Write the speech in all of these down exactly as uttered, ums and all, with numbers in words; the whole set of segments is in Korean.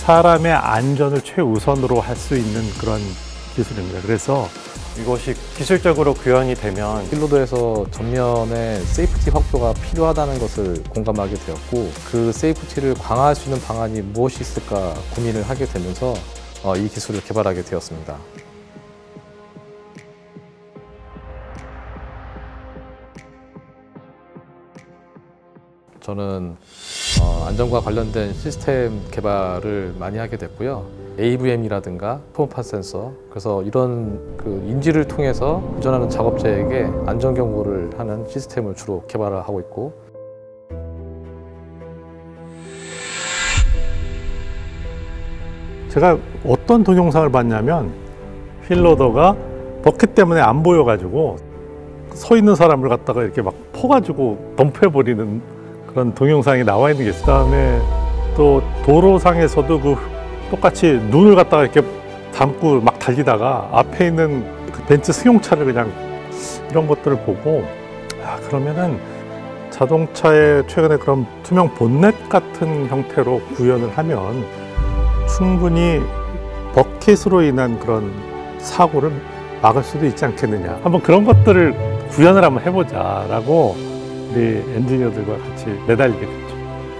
사람의 안전을 최우선으로 할 수 있는 그런 기술입니다. 그래서 이것이 기술적으로 구현이 되면 필로도에서 전면에 세이프티 확보가 필요하다는 것을 공감하게 되었고, 그 세이프티를 강화할 수 있는 방안이 무엇이 있을까 고민을 하게 되면서 어, 이 기술을 개발하게 되었습니다. 저는 어, 안전과 관련된 시스템 개발을 많이 하게 됐고요. 에이브이엠이라든가 초음파 센서, 그래서 이런 그 인지를 통해서 운전하는 작업자에게 안전 경고를 하는 시스템을 주로 개발을 하고 있고, 제가 어떤 동영상을 봤냐면 휠로더가 버킷 때문에 안 보여가지고 서 있는 사람을 갖다가 이렇게 막 퍼가지고 덤벼버리는 그런 동영상이 나와 있는 게 있어요. 그다음에 또 도로상에서도 그 똑같이 눈을 갖다가 이렇게 감고 막 달리다가 앞에 있는 그 벤츠 승용차를 그냥 이런 것들을 보고, 아, 그러면은 자동차의 최근에 그런 투명 본넷 같은 형태로 구현을 하면 충분히 버킷으로 인한 그런 사고를 막을 수도 있지 않겠느냐. 한번 그런 것들을 구현을 한번 해보자라고 우리 엔지니어들과 같이 매달리게 됐죠.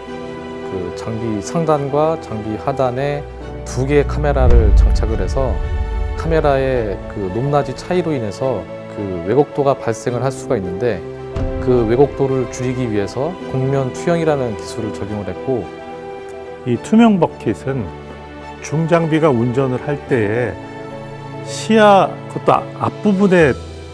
그 장비 상단과 장비 하단에 두 개의 카메라를 장착을 해서 카메라의 그 높낮이 차이로 인해서 그 왜곡도가 발생을 할 수가 있는데, 그 왜곡도를 줄이기 위해서 곡면 투영이라는 기술을 적용을 했고, 이 투명 버킷은 중장비가 운전을 할 때에 시야, 그것도 앞부분에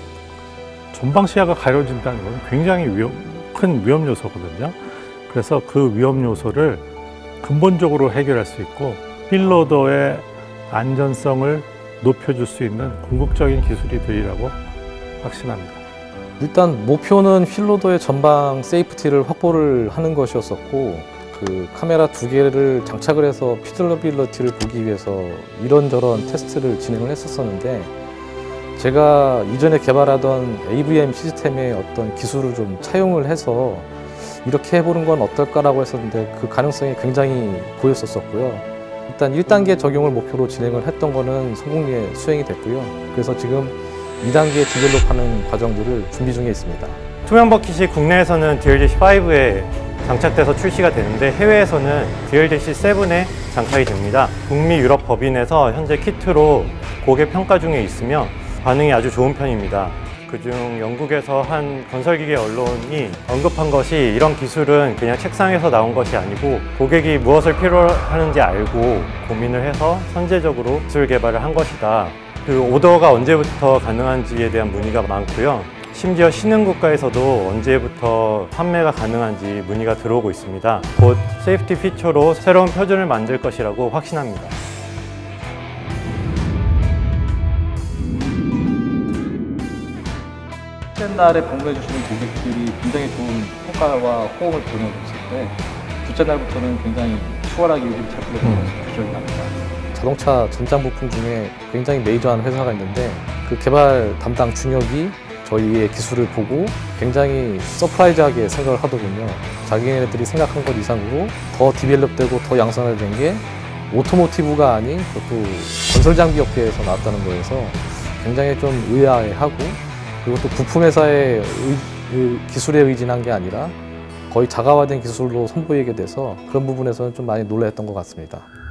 전방 시야가 가려진다는 건 굉장히 위험, 큰 위험 요소거든요. 그래서 그 위험 요소를 근본적으로 해결할 수 있고 휠로더의 안전성을 높여줄 수 있는 궁극적인 기술이 되리라고 확신합니다. 일단 목표는 휠로더의 전방 세이프티를 확보를 하는 것이었었고, 그 카메라 두 개를 장착을 해서 피들러빌리티를 보기 위해서 이런저런 테스트를 진행을 했었었는데, 제가 이전에 개발하던 에이브이엠 시스템의 어떤 기술을 좀 차용을 해서 이렇게 해보는 건 어떨까라고 했었는데 그 가능성이 굉장히 보였었고요. 일단 일 단계 적용을 목표로 진행을 했던 거는 성공리에 수행이 됐고요. 그래서 지금 이 단계 디벨롭하는 과정들을 준비 중에 있습니다. 투명 버킷이 국내에서는 디엘제시 파이브에 장착돼서 출시가 되는데 해외에서는 디엘제시 세븐에 장착이 됩니다. 북미 유럽 법인에서 현재 키트로 고객 평가 중에 있으며 반응이 아주 좋은 편입니다. 그중 영국에서 한 건설기계 언론이 언급한 것이, 이런 기술은 그냥 책상에서 나온 것이 아니고 고객이 무엇을 필요로 하는지 알고 고민을 해서 선제적으로 기술 개발을 한 것이다. 그 오더가 언제부터 가능한지에 대한 문의가 많고요. 심지어 신흥국가에서도 언제부터 판매가 가능한지 문의가 들어오고 있습니다. 곧 세이프티 피처로 새로운 표준을 만들 것이라고 확신합니다. 첫째 날에 방문해 주시는 고객들이 굉장히 좋은 평가와 호응을 보내줬을 때, 둘째 날부터는 굉장히 수월하게 요즘 찾기로 기술이 납니다. 자동차 전장 부품 중에 굉장히 메이저한 회사가 있는데, 그 개발 담당 중역이 저희의 기술을 보고 굉장히 서프라이즈하게 생각을 하더군요. 자기네들이 생각한 것 이상으로 더 디벨롭되고 더 양산화된 게 오토모티브가 아닌 그것도 건설 장비 업계에서 나왔다는 거여서 굉장히 좀 의아해하고, 그리고 또 부품 회사의 의, 기술에 의진한 게 아니라 거의 자가화된 기술로 선보이게 돼서 그런 부분에서는 좀 많이 놀라했던 것 같습니다.